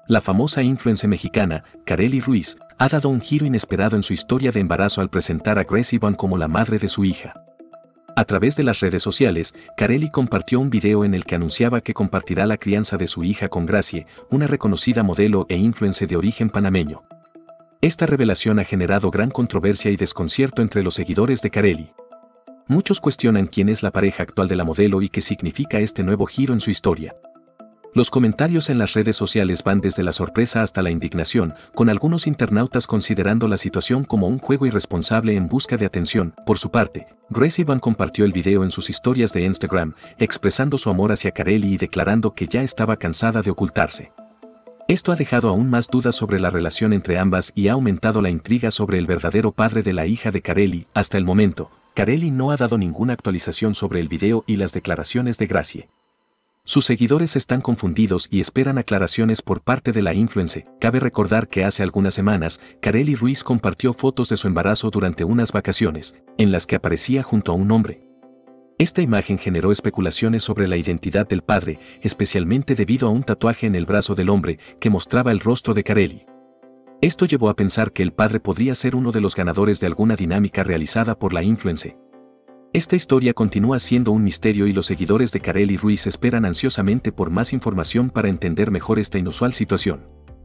La famosa influencer mexicana, Karely Ruiz, ha dado un giro inesperado en su historia de embarazo al presentar a Gracie Van como la madre de su hija. A través de las redes sociales, Karely compartió un video en el que anunciaba que compartirá la crianza de su hija con Gracie, una reconocida modelo e influencer de origen panameño. Esta revelación ha generado gran controversia y desconcierto entre los seguidores de Karely. Muchos cuestionan quién es la pareja actual de la modelo y qué significa este nuevo giro en su historia. Los comentarios en las redes sociales van desde la sorpresa hasta la indignación, con algunos internautas considerando la situación como un juego irresponsable en busca de atención. Por su parte, Gracie Van compartió el video en sus historias de Instagram, expresando su amor hacia Karely y declarando que ya estaba cansada de ocultarse. Esto ha dejado aún más dudas sobre la relación entre ambas y ha aumentado la intriga sobre el verdadero padre de la hija de Karely. Hasta el momento, Karely no ha dado ninguna actualización sobre el video y las declaraciones de Gracie. Sus seguidores están confundidos y esperan aclaraciones por parte de la influencer. Cabe recordar que hace algunas semanas, Karely Ruiz compartió fotos de su embarazo durante unas vacaciones, en las que aparecía junto a un hombre. Esta imagen generó especulaciones sobre la identidad del padre, especialmente debido a un tatuaje en el brazo del hombre que mostraba el rostro de Karely. Esto llevó a pensar que el padre podría ser uno de los ganadores de alguna dinámica realizada por la influencer. Esta historia continúa siendo un misterio y los seguidores de Karely Ruiz esperan ansiosamente por más información para entender mejor esta inusual situación.